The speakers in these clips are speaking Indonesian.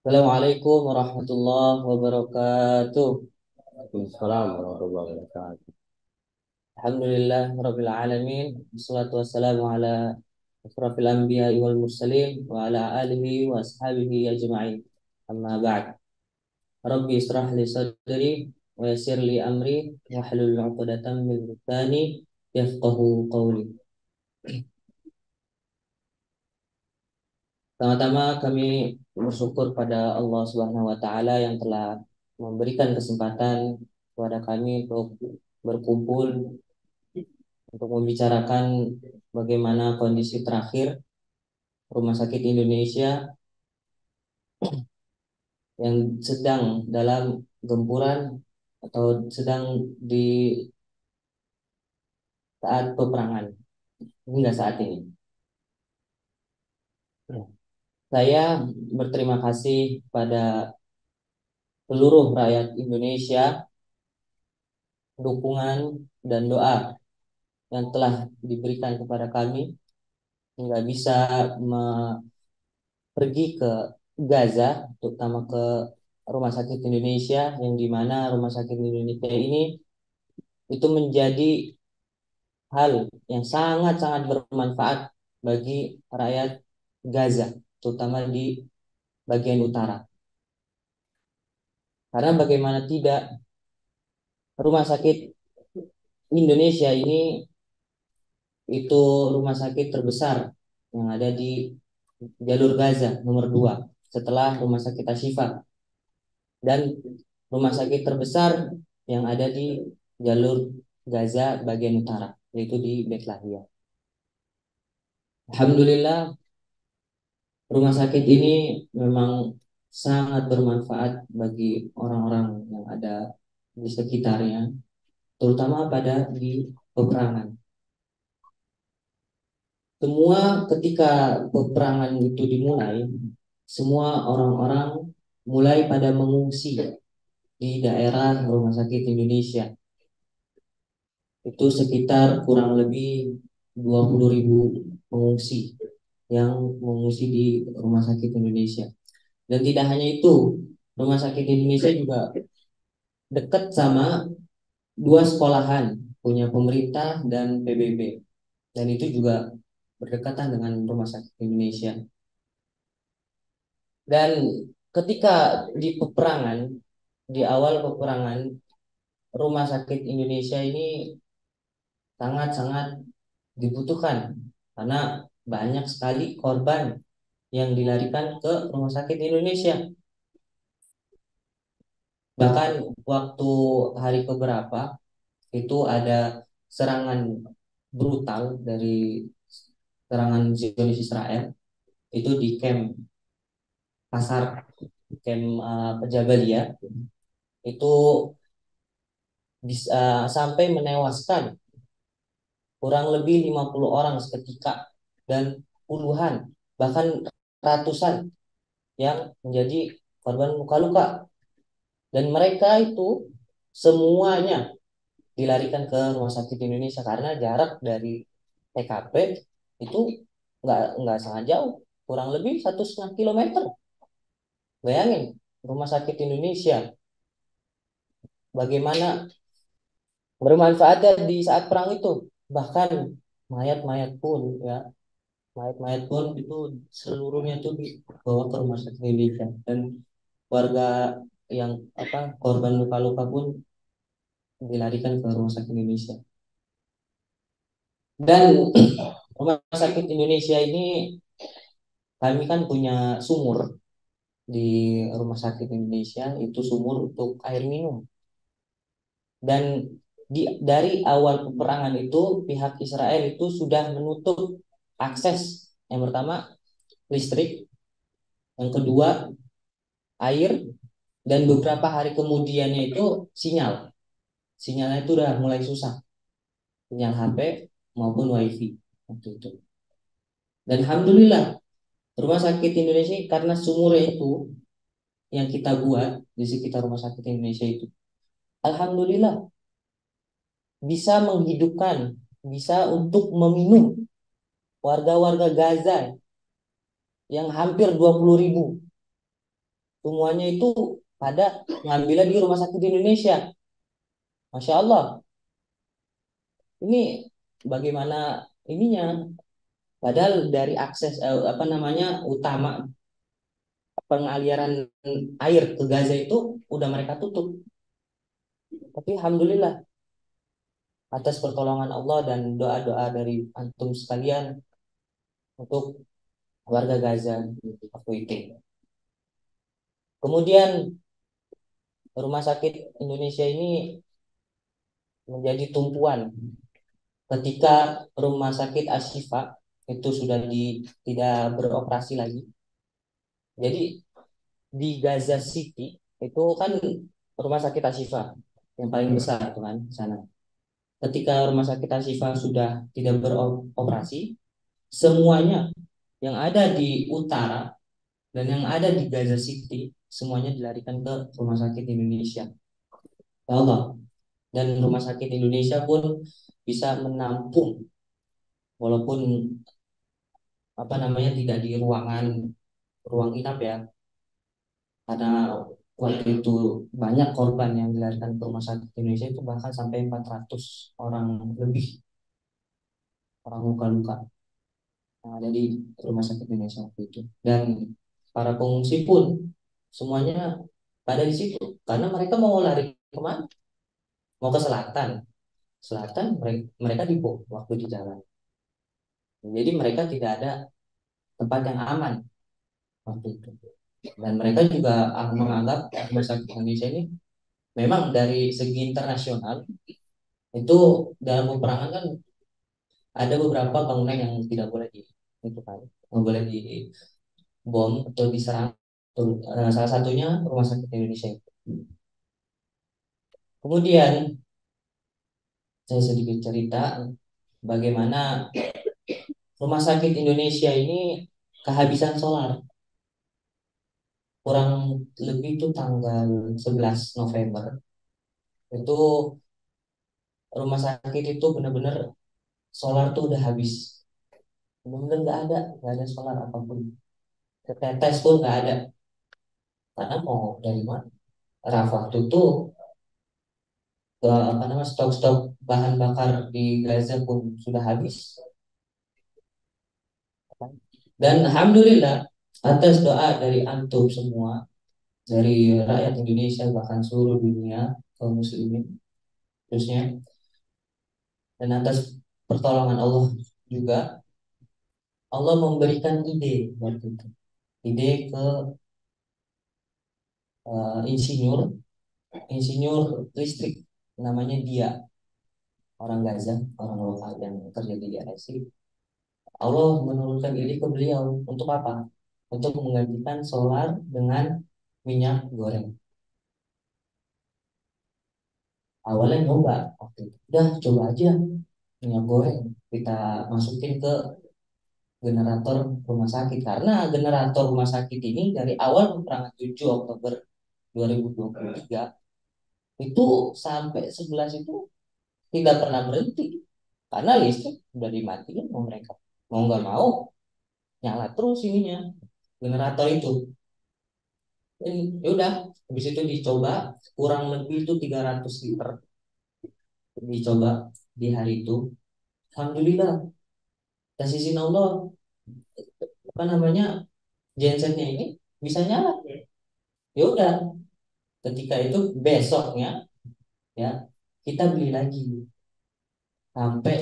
Assalamualaikum warahmatullahi wabarakatuh. Waalaikumsalam warahmatullahi wabarakatuh. Alhamdulillah rabbil alamin. Wassalatu wassalamu ala asrafil anbiya wal mursalin wa ala alihi wa ashabihi ajma'in. Amma ba'd. Rabbi israh li sadri wa yassir li amri wahlul 'uqdatam min lisani yafqahu qawli. Pertama-tama kami bersyukur pada Allah Subhanahu wa taala yang telah memberikan kesempatan kepada kami untuk berkumpul untuk membicarakan bagaimana kondisi terakhir Rumah Sakit Indonesia yang sedang dalam gempuran atau sedang di saat peperangan hingga saat ini. Saya berterima kasih pada seluruh rakyat Indonesia dukungan dan doa yang telah diberikan kepada kami hingga bisa pergi ke Gaza, terutama ke Rumah Sakit Indonesia, yang di mana Rumah Sakit Indonesia ini itu menjadi hal yang sangat-sangat bermanfaat bagi rakyat Gaza, terutama di bagian utara. Karena bagaimana tidak, Rumah Sakit Indonesia ini itu rumah sakit terbesar yang ada di jalur Gaza nomor 2 setelah Rumah Sakit Ashifa, dan rumah sakit terbesar yang ada di jalur Gaza bagian utara, yaitu di Betlehem. Alhamdulillah, rumah sakit ini memang sangat bermanfaat bagi orang-orang yang ada di sekitarnya, terutama pada di peperangan. Semua ketika peperangan itu dimulai, semua orang-orang mulai pada mengungsi di daerah Rumah Sakit Indonesia. Itu sekitar kurang lebih 20.000 pengungsi yang mengungsi di Rumah Sakit Indonesia. Dan tidak hanya itu, Rumah Sakit Indonesia juga dekat sama dua sekolahan punya pemerintah dan PBB. Dan itu juga berdekatan dengan Rumah Sakit Indonesia. Dan ketika di peperangan, di awal peperangan, Rumah Sakit Indonesia ini sangat-sangat dibutuhkan karena banyak sekali korban yang dilarikan ke Rumah Sakit Indonesia. Bahkan waktu hari keberapa itu ada serangan brutal dari serangan Zionis Israel itu di pasar camp Jabalia, itu bisa sampai menewaskan kurang lebih 50 orang seketika, dan puluhan bahkan ratusan yang menjadi korban luka-luka, dan mereka itu semuanya dilarikan ke Rumah Sakit Indonesia karena jarak dari TKP itu nggak sangat jauh, kurang lebih 1,5 kilometer. Bayangin, Rumah Sakit Indonesia bagaimana bermanfaatnya di saat perang itu. Bahkan mayat-mayat pun ya, mayat-mayat pun itu seluruhnya itu dibawa ke Rumah Sakit Indonesia, dan warga yang korban luka-luka pun dilarikan ke Rumah Sakit Indonesia. Dan Rumah Sakit Indonesia ini, kami kan punya sumur di Rumah Sakit Indonesia, itu sumur untuk air minum. Dan dari awal peperangan itu pihak Israel itu sudah menutup akses, yang pertama listrik, yang kedua air, dan beberapa hari kemudiannya itu sinyalnya itu udah mulai susah, sinyal HP maupun WiFi waktu itu. Dan alhamdulillah, Rumah Sakit Indonesia karena sumurnya itu yang kita buat di sekitar Rumah Sakit Indonesia itu, alhamdulillah bisa menghidupkan, bisa untuk meminum warga-warga Gaza yang hampir 20.000. semuanya itu pada ngambilnya di rumah sakit di Indonesia. Masya Allah, ini bagaimana ininya? Padahal dari akses apa namanya utama pengaliran air ke Gaza itu udah mereka tutup. Tapi alhamdulillah atas pertolongan Allah dan doa-doa dari antum sekalian untuk warga Gaza waktu itu. Kemudian rumah sakit Indonesia ini menjadi tumpuan ketika rumah sakit Ashifa itu sudah tidak beroperasi lagi. Jadi di Gaza City itu kan rumah sakit Ashifa yang paling besar tuh kan sana. Ketika rumah sakit Ashifa sudah tidak beroperasi, semuanya yang ada di utara dan yang ada di Gaza City semuanya dilarikan ke rumah sakit Indonesia. Ya Allah. Dan rumah sakit Indonesia pun bisa menampung walaupun apa namanya tidak di ruang inap ya, karena waktu itu banyak korban yang dilarikan ke rumah sakit Indonesia itu bahkan sampai 400 orang lebih orang luka-luka yang ada di rumah sakit Indonesia waktu itu. Dan para pengungsi pun semuanya pada di situ karena mereka mau lari kemana? Mau ke selatan. Selatan mereka dibom waktu di jalan. Jadi mereka tidak ada tempat yang aman waktu itu. Dan mereka juga menganggap rumah sakit Indonesia ini memang dari segi internasional itu dalam peperangan kan ada beberapa bangunan yang tidak boleh itu kan nggak boleh dibom atau diserang. Salah satunya rumah sakit Indonesia itu. Kemudian saya sedikit cerita bagaimana rumah sakit Indonesia ini kehabisan solar kurang lebih itu tanggal 11 November itu rumah sakit itu benar-benar solar tuh udah habis. Benar-benar nggak ada solar apapun. Tetes pun nggak ada. Karena mau dari mana? Rafa waktu itu apa namanya stok-stok bahan bakar di Gaza pun sudah habis. Dan alhamdulillah atas doa dari antum semua, dari rakyat Indonesia bahkan seluruh dunia kaum muslimin khususnya, dan atas pertolongan Allah juga Allah memberikan ide waktu itu. Ide ke insinyur insinyur listrik namanya dia orang Gaza, orang lokal yang kerja di RSI. Allah menurunkan ide ke beliau untuk apa? Untuk menggantikan solar dengan minyak goreng. Awalnya nyoba waktu itu. Udah coba aja minyak goreng kita masukin ke generator rumah sakit karena generator rumah sakit ini dari awal peperangan 7 Oktober 2023 itu sampai 11 itu tidak pernah berhenti karena listrik udah dimatiin mau mereka mau nggak mau nyala terus ininya generator itu. Jadi yaudah habis itu dicoba kurang lebih itu 300 liter dicoba di hari itu. Alhamdulillah kasih izin Allah apa namanya gensetnya ini bisa nyala. Ya udah ketika itu besoknya ya kita beli lagi sampai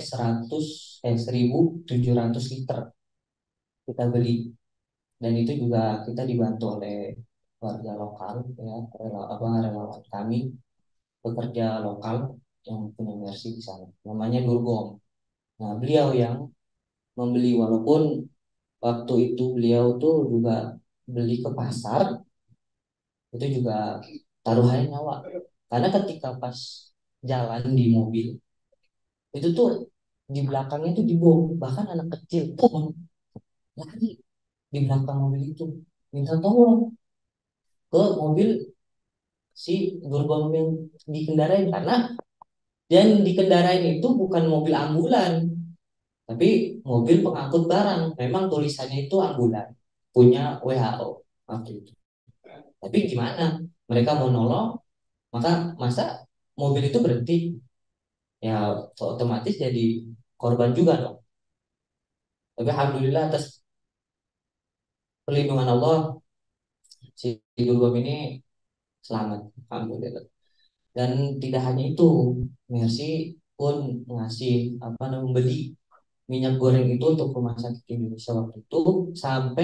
1.700 liter kita beli dan itu juga kita dibantu oleh warga lokal ya relawan kami pekerja lokal yang punya mercy di sana namanya Durgom. Nah beliau yang membeli walaupun waktu itu beliau tuh juga beli ke pasar itu juga taruhannya nyawa karena ketika pas jalan di mobil itu tuh di belakangnya tuh dibom bahkan anak kecil pun lari di belakang mobil itu minta tolong ke mobil si gerbong yang dikendarain karena yang dikendarain itu bukan mobil ambulan tapi mobil pengangkut barang memang tulisannya itu ambulan punya WHO waktu itu Tapi gimana? Mereka mau nolong, maka masa mobil itu berhenti? Ya otomatis jadi korban juga dong. Tapi alhamdulillah atas perlindungan Allah si Gulbam ini selamat, alhamdulillah. Dan tidak hanya itu, Mercy pun ngasih apa namanya membeli minyak goreng itu untuk rumah sakit Indonesia waktu itu sampai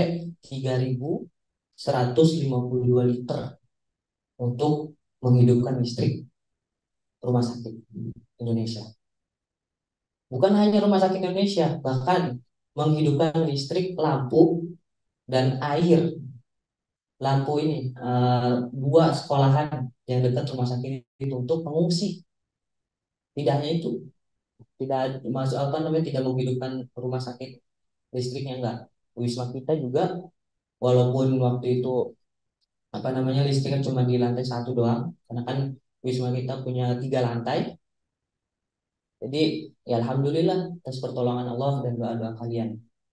3.152 liter untuk menghidupkan listrik rumah sakit Indonesia. Bukan hanya rumah sakit Indonesia, bahkan menghidupkan listrik, lampu, dan air. Lampu ini dua sekolahan yang dekat rumah sakit itu untuk pengungsi. Tidak hanya itu, tidak masuk apa namanya tidak menghidupkan rumah sakit listriknya enggak. Wisma kita juga walaupun waktu itu apa namanya listriknya cuma di lantai satu doang, karena kan wisma kita punya 3 lantai. Jadi ya alhamdulillah atas pertolongan Allah dan doa-doa kalian.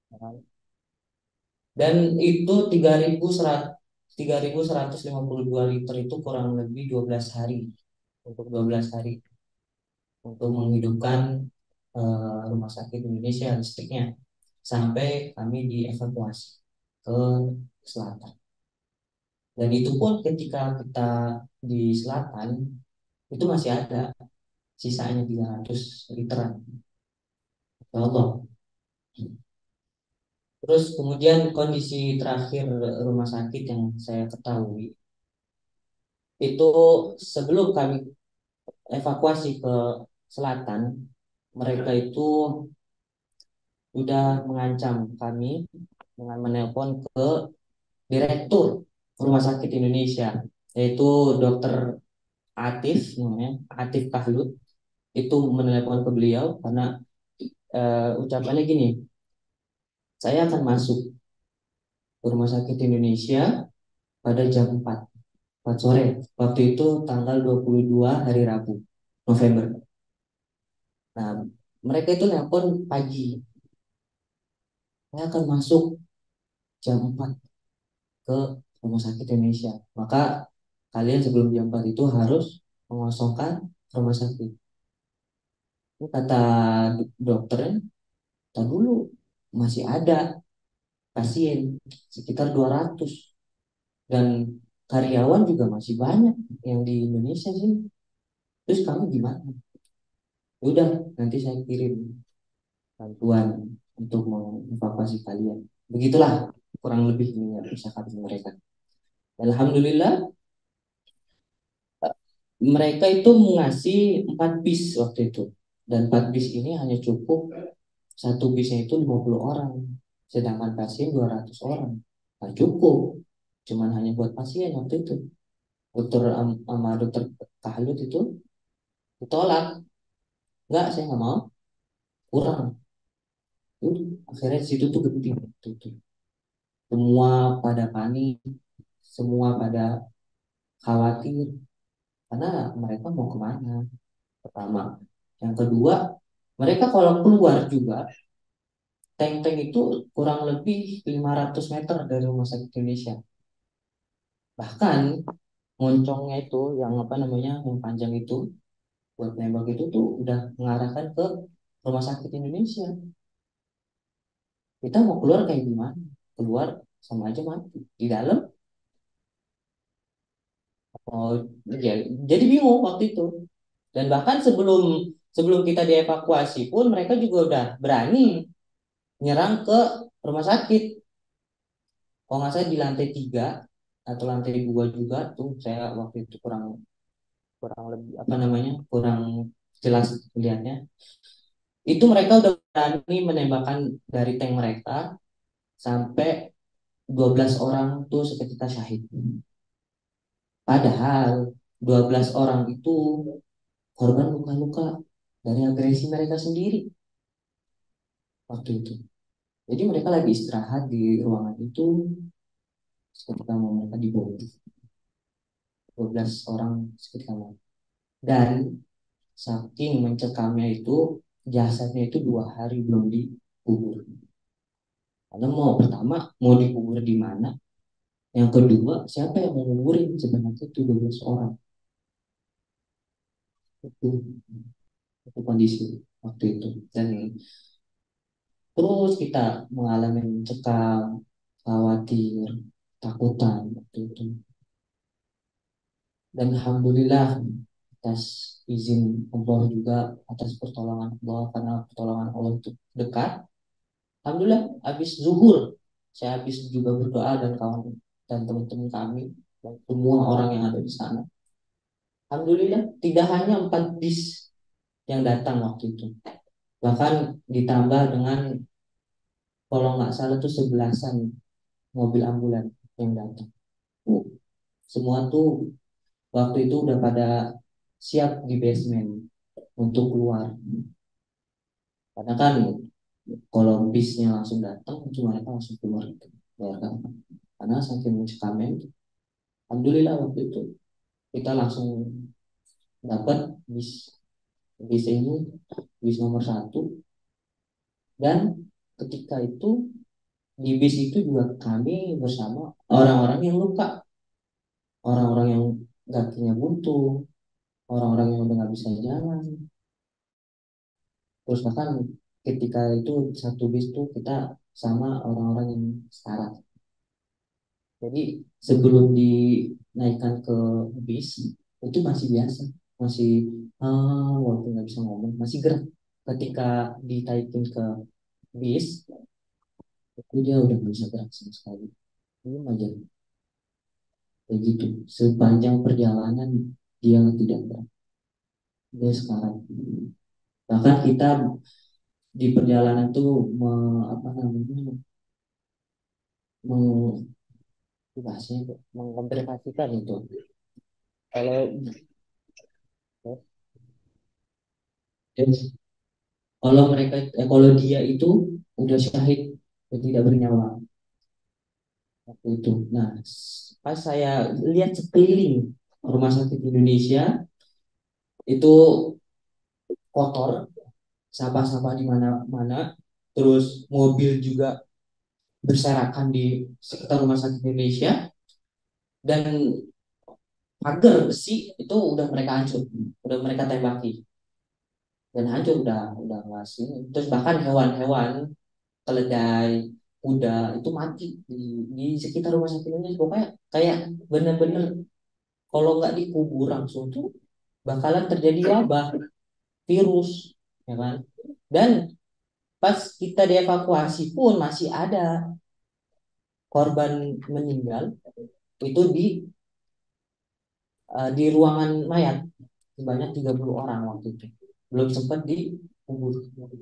Dan itu 3.152 liter itu kurang lebih 12 hari untuk 12 hari untuk menghidupkan rumah sakit Indonesia listriknya sampai kami dievakuasi ke selatan. Dan itu pun ketika kita di selatan itu masih ada sisanya 300 literan. Ya Allah. Terus kemudian kondisi terakhir rumah sakit yang saya ketahui itu sebelum kami evakuasi ke selatan, mereka itu sudah mengancam kami dengan menelpon ke Direktur Rumah Sakit Indonesia, yaitu Dokter Atif, namanya Atif Kahlut, itu menelpon ke beliau karena ucapannya gini, saya akan masuk ke Rumah Sakit Indonesia pada jam 4 sore. Waktu itu tanggal 22 hari Rabu, November. Nah, mereka itu nelpon pagi, saya akan masuk jam 4 ke Rumah Sakit Indonesia. Maka kalian sebelum jam 4 itu harus mengosongkan rumah sakit. Ini kata dokternya, tak dulu masih ada pasien sekitar 200 dan karyawan juga masih banyak yang di Indonesia sih. Terus kamu gimana? Ya udah, nanti saya kirim bantuan untuk mengevakuasi kalian. Begitulah kurang lebih ini ya, percakapan mereka. Alhamdulillah mereka itu mengasih 4 bis waktu itu. Dan 4 bis ini hanya cukup satu bisnya itu 50 orang. Sedangkan pasien 200 orang. Nah, cukup. Cuman hanya buat pasien waktu itu. Sama dokter Kahlut itu ditolak. Enggak, saya nggak mau. Kurang. Udah, akhirnya di situ tuh genting. Tuh. Semua pada panik. Semua pada khawatir. Karena mereka mau kemana? Pertama. Yang kedua, mereka kalau keluar juga tank-tank itu kurang lebih 500 meter dari Rumah Sakit Indonesia. Bahkan moncongnya itu yang apa namanya yang panjang itu buat nembak itu tuh udah mengarahkan ke Rumah Sakit Indonesia. Kita mau keluar kayak gimana? Keluar sama aja mati. Di dalam oh, ya, jadi bingung waktu itu. Dan bahkan sebelum sebelum kita dievakuasi pun mereka juga udah berani nyerang ke rumah sakit. Kalau nggak salah di lantai 3 atau lantai 2 juga tuh saya waktu itu kurang kurang lebih apa namanya kurang jelas lihatnya. Itu mereka udah berani menembakkan dari tank mereka sampai 12 orang tuh seketika syahid. Padahal 12 orang itu korban luka-luka dari agresi mereka sendiri waktu itu. Jadi mereka lagi istirahat di ruangan itu seketika mau mereka dibunuh. 12 orang seketika mau. Dan saking mencekamnya itu jasadnya itu 2 hari belum dikubur. Karena mau pertama mau dikubur di mana? Yang kedua, siapa yang mau nguburin sebanyak itu 12 orang? Itu, itu kondisi waktu itu. Dan terus kita mengalami mencekam, khawatir, takutan waktu itu. Dan alhamdulillah atas izin Allah juga, atas pertolongan Allah, karena pertolongan Allah itu dekat. Alhamdulillah habis zuhur saya habis juga berdoa dan kawan dan teman-teman kami dan semua orang yang ada di sana. Alhamdulillah tidak hanya 4 bis yang datang waktu itu, bahkan ditambah dengan kalau nggak salah tuh 11-an mobil ambulan yang datang. Uh, Semua tuh waktu itu udah pada siap di basement untuk keluar. Karena kan kalau bisnya langsung datang, cuma mereka langsung keluar gitu. Ya kan? Karena saking mencekamnya itu. Alhamdulillah waktu itu kita langsung dapat bis bis ini, bis nomor 1. Dan ketika itu di bis itu juga kami bersama orang-orang yang luka, orang-orang yang kakinya buntu, orang-orang yang udah nggak bisa jalan. Terus bahkan ketika itu satu bis tuh kita sama orang-orang yang setara. Jadi sebelum dinaikkan ke bis itu masih biasa, masih walaupun nggak bisa ngomong, masih gerak. Ketika ditaikin ke bis, itu dia udah nggak bisa gerak sama sekali. Belum aja begitu. Sepanjang perjalanan dia tidak gerak. Dia sekarang. Bahkan kita di perjalanan tuh apa namanya, meng, bahasanya mengkomplikasikan itu. Kalau Kalau mereka, kalau dia itu udah syahid, tidak bernyawa waktu itu. Nah, pas saya lihat sekeliling rumah sakit Indonesia itu kotor, sampah-sampah di mana-mana, terus mobil juga berserakan di sekitar rumah sakit Indonesia, dan pagar besi itu udah mereka hancur, udah mereka tembaki dan hancur, udah nggak sini. Terus bahkan hewan-hewan keledai, kuda itu mati di sekitar rumah sakit ini. Pokoknya kayak bener-bener kalau nggak dikubur langsung tuh bakalan terjadi wabah virus, ya kan? Dan pas kita dievakuasi pun masih ada korban meninggal itu di ruangan mayat sebanyak 30 orang waktu itu, belum sempat dikubur.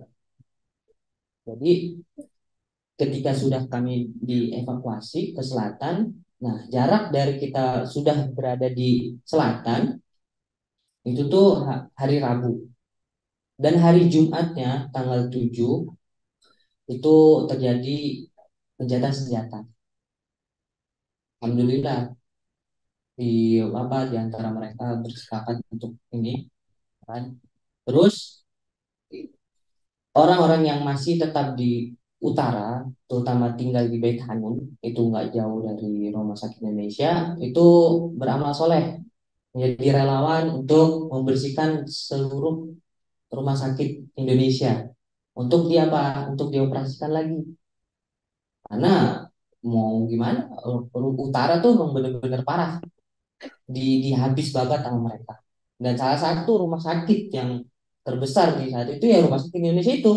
Jadi ketika sudah kami dievakuasi ke selatan, nah jarak dari kita sudah berada di selatan itu tuh hari Rabu, dan hari Jumatnya tanggal 7 itu terjadi gencatan senjata. Alhamdulillah di di antara mereka bersepakat untuk ini kan. Terus orang-orang yang masih tetap di utara, terutama tinggal di Beit Hanun, itu nggak jauh dari Rumah Sakit Indonesia, itu beramal soleh menjadi relawan untuk membersihkan seluruh rumah sakit Indonesia untuk dia apa? Untuk dioperasikan lagi. Karena mau gimana? Utara tuh memang benar-benar parah, dihabis babat sama mereka. Dan salah satu rumah sakit yang terbesar di saat itu ya rumah sakit Indonesia itu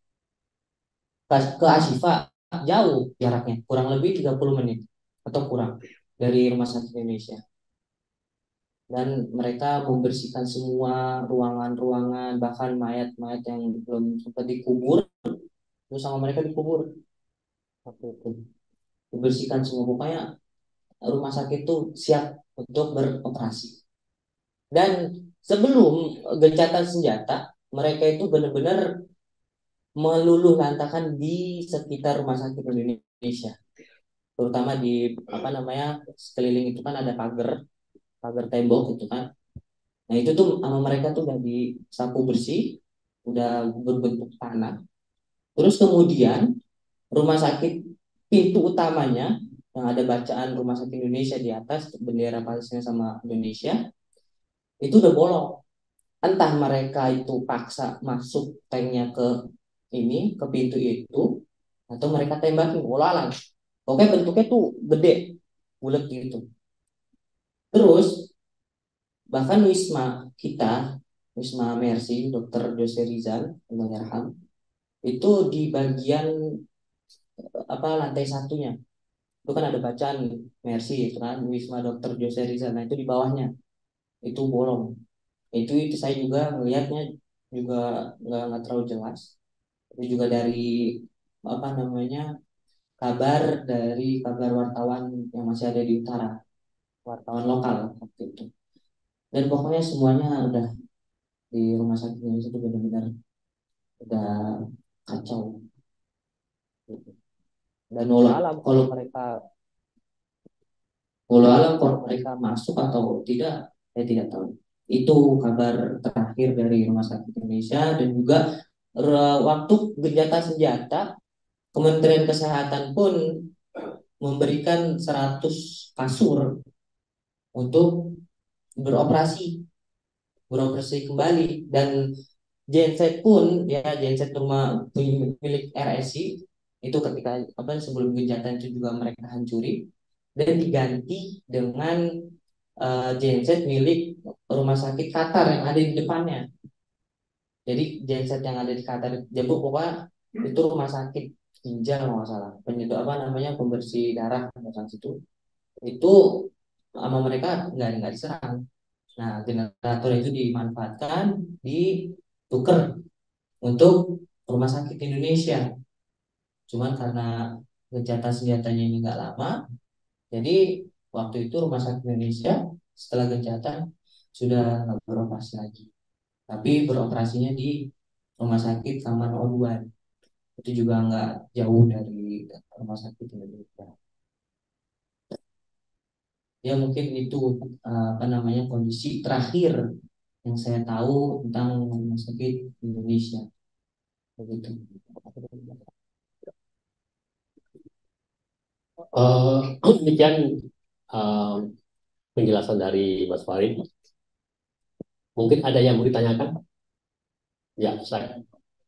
ke Ashifa jauh jaraknya, kurang lebih 30 menit atau kurang dari rumah sakit Indonesia. Dan mereka membersihkan semua ruangan-ruangan, bahkan mayat-mayat yang belum sempat dikubur terus sama mereka dikubur waktu itu, dibersihkan semua. Pokoknya rumah sakit itu siap untuk beroperasi. Dan sebelum gencatan senjata, mereka itu benar-benar meluluh lantakan di sekitar rumah sakit Indonesia, terutama di apa namanya, sekeliling itu kan ada pagar, pagar tembok itu kan. Nah itu tuh sama mereka tuh udah disapu bersih, udah berbentuk tanah. Terus kemudian rumah sakit pintu utamanya yang ada bacaan Rumah Sakit Indonesia di atas, bendera Palestina sama Indonesia, itu udah bolong. Entah mereka itu paksa masuk tanknya ke ke pintu itu, atau mereka tembakin, walau pokoknya bentuknya tuh gede, bulat gitu. Terus bahkan wisma kita, wisma Mercy Dr. Jose Rizal Allahyarham, itu di bagian lantai satunya itu kan ada bacaan Mercy itu kan wisma Dr. Jose Rizal, nah itu di bawahnya itu bolong. Itu saya juga melihatnya juga nggak terlalu jelas. Itu juga dari kabar kabar wartawan yang masih ada di utara, wartawan lokal waktu itu. Dan pokoknya semuanya udah di rumah sakit Indonesia itu benar-benar udah kacau gitu. Dan walau alam kalau mereka masuk atau tidak, saya tidak tahu. Itu kabar terakhir dari Rumah Sakit Indonesia. Dan juga waktu gencatan senjata, Kementerian Kesehatan pun memberikan 100 kasur untuk beroperasi beroperasi kembali. Dan genset pun ya, genset rumah milik RSI itu ketika sebelum gencatan itu juga mereka hancuri dan diganti dengan genset milik rumah sakit Qatar yang ada di depannya. Jadi genset yang ada di Qatar jadi pokoknya itu rumah sakit ginjal kalau nggak salah, penyedot pembersih darah tentang situ itu sama mereka nggak diserang. Nah, generator itu dimanfaatkan, ditukar untuk Rumah Sakit Indonesia. Cuman karena gencatan senjatanya ini nggak lama, jadi waktu itu Rumah Sakit Indonesia setelah gencatan sudah nggak beroperasi lagi. Tapi beroperasinya di Rumah Sakit Taman Oduan. Itu juga nggak jauh dari Rumah Sakit Indonesia. Ya mungkin itu kondisi terakhir yang saya tahu tentang Rumah Sakit Indonesia. Begitu. Demikian eh, penjelasan dari Mas Farid. Mungkin ada yang mau ditanyakan? Ya, saya.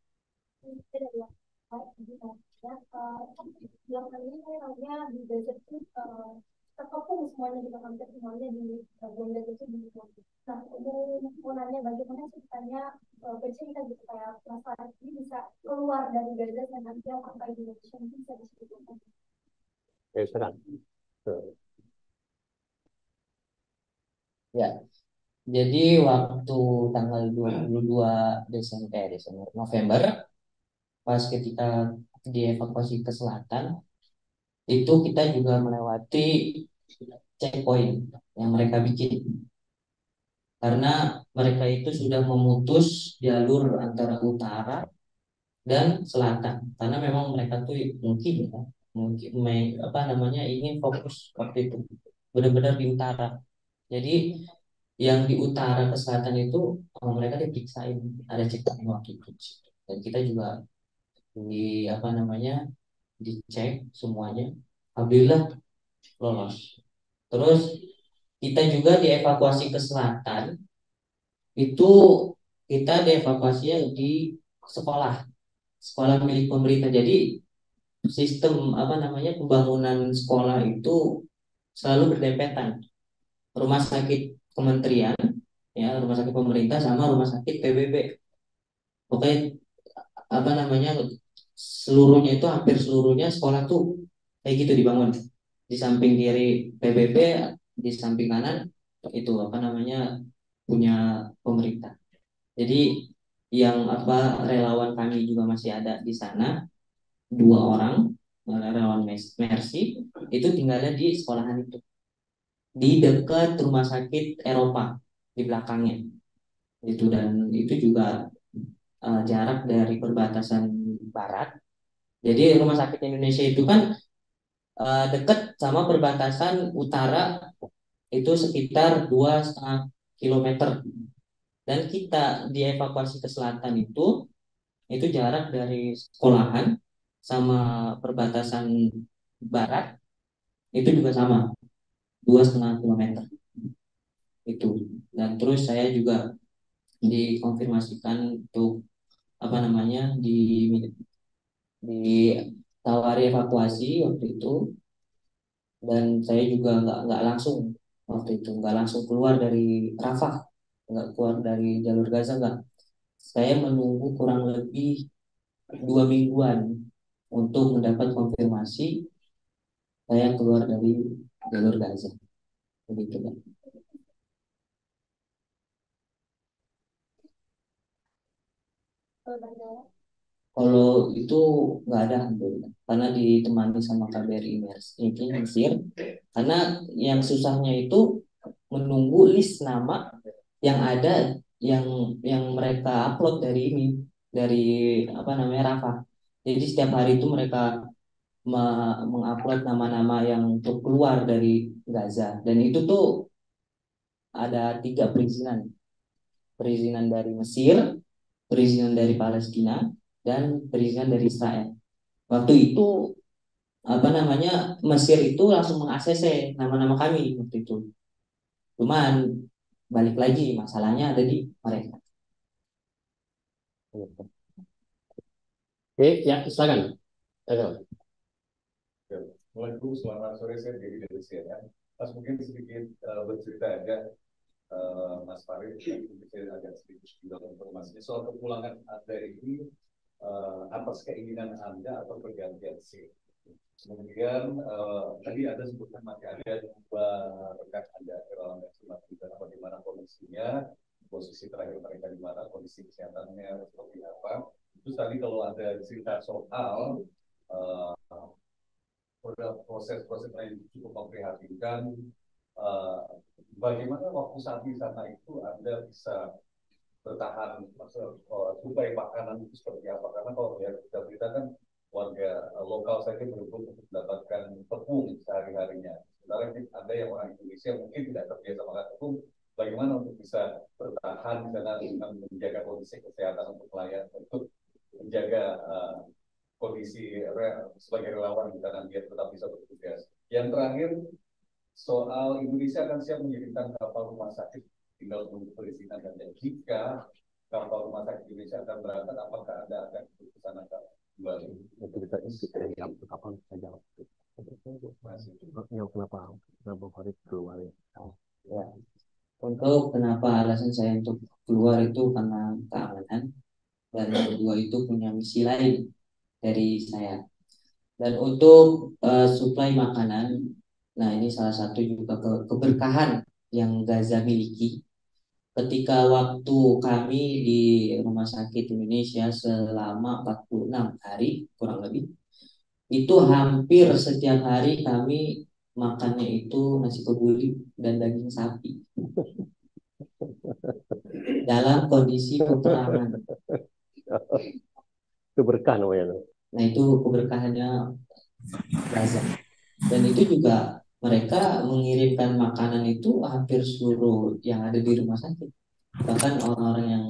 Belakangan ini saya tahunya di Gaza itu terkepung semuanya di hampir semuanya di bagian Gaza itu di nah mau nanya bagaimana ceritanya bercerita gitu kayak masalah ini bisa keluar dari Gaza dan nanti sampai di Indonesia mungkin bisa diceritakan. Oke, silakan. Ya, jadi waktu tanggal 22 November, pas ketika dievakuasi ke selatan, itu kita juga melewati checkpoint yang mereka bikin. Karena mereka itu sudah memutus jalur antara utara dan selatan. Karena memang mereka tuh mungkin ya, mungkin ingin fokus waktu itu benar-benar di utara. Jadi yang di utara ke selatan itu mereka diperiksain, ada checkpoint waktu itu. Dan kita juga di dicek semuanya, alhamdulillah lolos. Terus kita juga dievakuasi ke selatan, itu kita dievakuasinya di sekolah sekolah milik pemerintah. Jadi sistem pembangunan sekolah itu selalu berdempetan, rumah sakit kementerian, ya rumah sakit pemerintah sama rumah sakit PBB. Pokoknya seluruhnya itu hampir seluruhnya sekolah tuh kayak gitu dibangun. Di samping kiri PBB, di samping kanan itu punya pemerintah. Jadi yang relawan kami juga masih ada di sana, 2 orang relawan Mercy itu tinggalnya di sekolahan itu, di dekat rumah sakit Eropa di belakangnya itu. Dan itu juga jarak dari perbatasan barat. Jadi rumah sakit Indonesia itu kan dekat sama perbatasan utara itu sekitar 2,5 kilometer. Dan kita dievakuasi ke selatan itu jarak dari sekolahan sama perbatasan barat itu juga sama 2,5 kilometer itu. Dan terus saya juga dikonfirmasikan untuk apa namanya ditawari evakuasi waktu itu, dan saya juga nggak langsung waktu itu nggak langsung keluar dari Rafah, nggak keluar dari jalur Gaza, nggak. Saya menunggu kurang lebih 2 mingguan untuk mendapat konfirmasi saya keluar dari jalur Gaza, begitu kan. Kalau bandara, Kalau itu nggak ada, alhamdulillah, karena ditemani sama KBRI ini Mesir. Karena yang susahnya itu menunggu list nama yang ada, yang mereka upload dari ini, dari apa namanya, Rafa. Jadi setiap hari itu mereka mengupload nama-nama yang untuk keluar dari Gaza, dan itu tuh ada 3 perizinan: perizinan dari Mesir, perizinan dari Palestina, dan perizinan dari Israel. Waktu itu apa namanya, Mesir itu langsung meng-ACC nama-nama kami waktu itu. Cuman balik lagi, masalahnya ada di mereka. Oke, ya silakan. Silakan. Assalamualaikum, selamat sore, saya Dedi dari CNN. Mas mungkin sedikit bercerita aja, Mas Farid, saya agak sedikit juga informasinya soal kepulangan Anda ini, atas keinginan Anda atau pergantian shift. Kemudian tadi ada sebutkan masih ada 2 rekan Anda, Irawan dan Sumatera Utara, bagaimana kondisinya, posisi terakhir mereka di mana, kondisi kesehatannya seperti apa. Terus tadi kalau ada cerita soal proses-proses yang cukup memprihatinkan, uh, bagaimana waktu saat di sana itu Anda bisa bertahan, supaya makanan itu seperti apa? Karena kalau kita berita kan warga lokal saja berebut untuk mendapatkan tepung sehari-harinya. Sementara ada yang orang Indonesia mungkin tidak terbiasa makan tepung. Bagaimana untuk bisa bertahan di sana dengan menjaga kondisi kesehatan untuk pelayan, untuk menjaga kondisi sebagai relawan di tanah dia tetap bisa bertugas. Yang terakhir, soal Indonesia akan siap mengirimkan kapal rumah sakit, tinggal menunggu perizinan, dan jika kapal rumah sakit Indonesia akan berangkat, apakah Anda akan ikut ke sana kembali? Itu kita jawab kapan kita jawab. Yang kenapa Farid keluar ya? Ya, untuk kenapa alasan saya untuk keluar itu karena keamanan, dan yang kedua itu punya misi lain dari saya. Dan untuk suplai makanan, nah ini salah satu juga keberkahan yang Gaza miliki. Ketika waktu kami di Rumah Sakit Indonesia selama 46 hari kurang lebih, itu hampir setiap hari kami makannya itu nasi kebuli dan daging sapi dalam kondisi peperangan. Itu berkah namanya. Nah itu keberkahannya Gaza. Dan itu juga mereka mengirimkan makanan itu hampir seluruh yang ada di rumah sakit. Bahkan orang-orang yang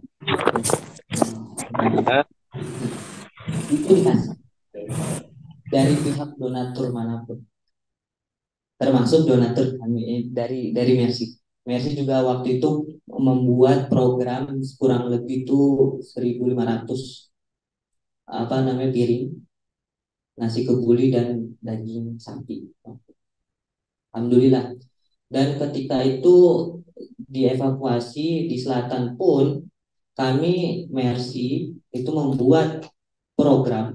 itu dikasih dari pihak donatur manapun, termasuk donatur kami dari Mercy. Mercy juga waktu itu membuat program kurang lebih itu 1.500 apa namanya piring nasi kebuli dan daging sapi. Alhamdulillah. Dan ketika itu dievakuasi di selatan pun, kami Mercy itu membuat program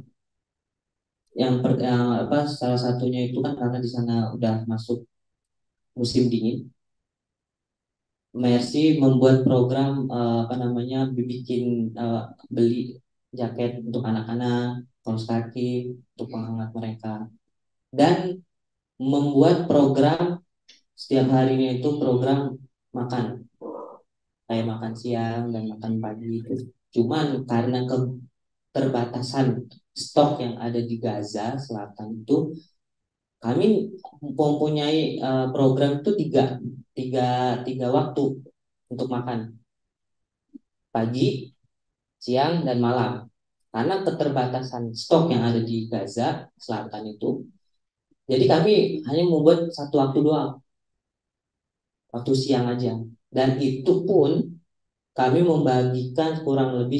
yang apa, salah satunya itu kan karena di sana udah masuk musim dingin. Mercy membuat program apa namanya, bikin beli jaket untuk anak-anak, kaos kaki untuk penghangat mereka, dan membuat program setiap harinya itu program makan, kayak makan siang dan makan pagi itu. Cuman karena keterbatasan stok yang ada di Gaza Selatan itu, kami mempunyai program itu tiga, tiga, tiga waktu untuk makan: pagi, siang, dan malam. Karena keterbatasan stok yang ada di Gaza Selatan itu, Jadi kami hanya membuat satu waktu doang, waktu siang aja. Dan itu pun kami membagikan kurang lebih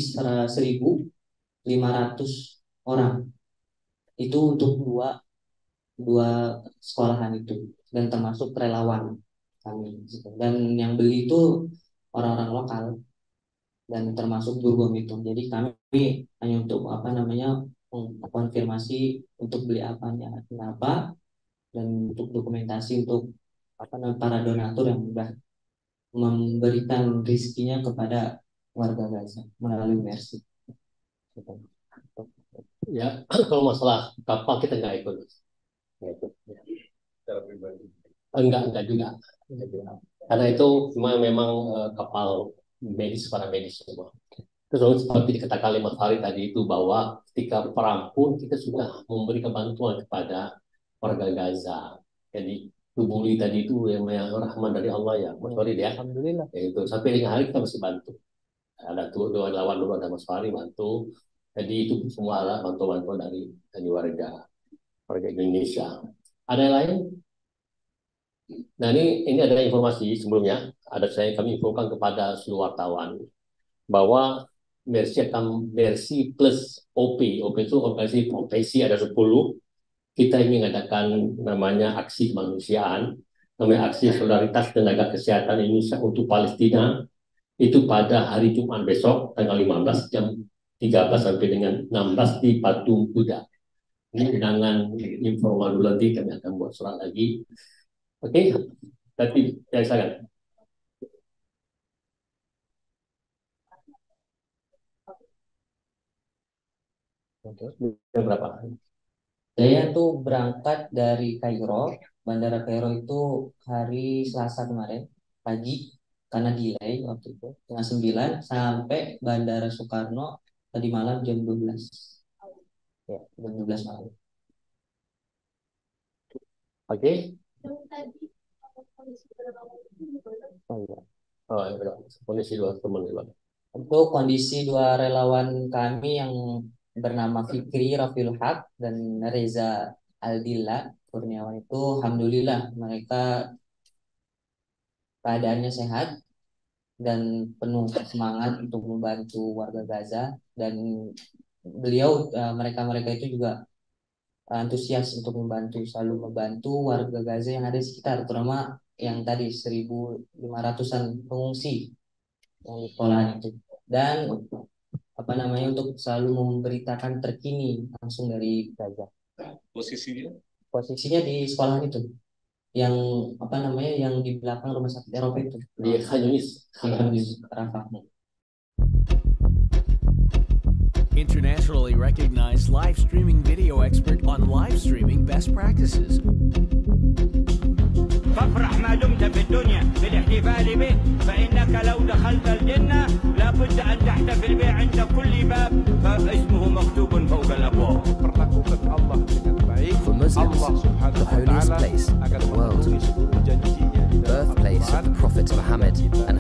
1.500 orang. Itu untuk dua dua sekolahan itu dan termasuk relawan kami gitu. Dan yang beli itu orang-orang lokal dan termasuk Durgom itu. Jadi kami hanya untuk apa namanya konfirmasi untuk beli apanya, kenapa, dan untuk dokumentasi untuk apa namanya para donatur yang sudah memberikan rizkinya kepada warga Gaza melalui Mercy. Ya, kalau masalah kapal kita nggak ikut. Nggak ikut. Ya. Secara pribadi. Enggak juga. Karena itu memang kapal medis, para medis semua. Terus seperti dikatakan oleh Mas Farid tadi itu bahwa ketika perang pun kita sudah memberikan bantuan kepada warga Gaza. Jadi Tubuli tadi itu yang rahman dari Allah ya, Mas Farid ya. Alhamdulillah. Itu sampai dengan hari kita masih bantu. Ada dua lawan dulu, ada Mas Farid bantu. Jadi itu semua adalah bantuan-bantuan dari warga Indonesia. Ada yang lain? Nah ini ada informasi sebelumnya. Kami infokan kepada seluruh wartawan bahwa Mercy plus OP itu organisasi profesi ada 10. Kita ingin mengadakan namanya aksi kemanusiaan, namanya aksi solidaritas tenaga kesehatan Indonesia untuk Palestina itu pada hari Jumat besok tanggal 15 jam 13 sampai dengan 16 di Patung Kuda. Ini undangan informal dulu, nanti kami akan buat surat lagi. Oke, tapi ya silakan. Yang berapa? Saya tuh berangkat dari Kairo, Bandara Kairo itu hari Selasa kemarin pagi karena delay waktu itu setengah 9 sampai Bandara Soekarno tadi malam jam 12. Ya, jam 12 malam. Oke. Yang tadi kondisi berapa itu Oh iya. Oh, ya, kondisi dua teman itu. Untuk kondisi dua relawan kami yang bernama Fikri Rafil Haq dan Reza Aldila Kurniawan itu alhamdulillah mereka keadaannya sehat dan penuh semangat untuk membantu warga Gaza dan mereka itu juga antusias untuk selalu membantu warga Gaza yang ada di sekitar, terutama yang tadi 1.500-an pengungsi yang di sekolahan itu. Dan apa namanya untuk selalu memberitakan terkini langsung dari Gaza. Posisinya di sekolahan itu yang apa namanya yang di belakang rumah sakit Eropa itu Di Khan Yunis Rafah. Internationally recognized live streaming video expert on live streaming best practices. فافرح ما دمت في الدنيا بالاحتفال به فإنك لو دخلت الجنة لابد أن تحتفل به عند كل باب فاسمه مكتوب فوق الأبواب. For Muslims, the holiest place in the world, birthplace of the Prophet Muhammad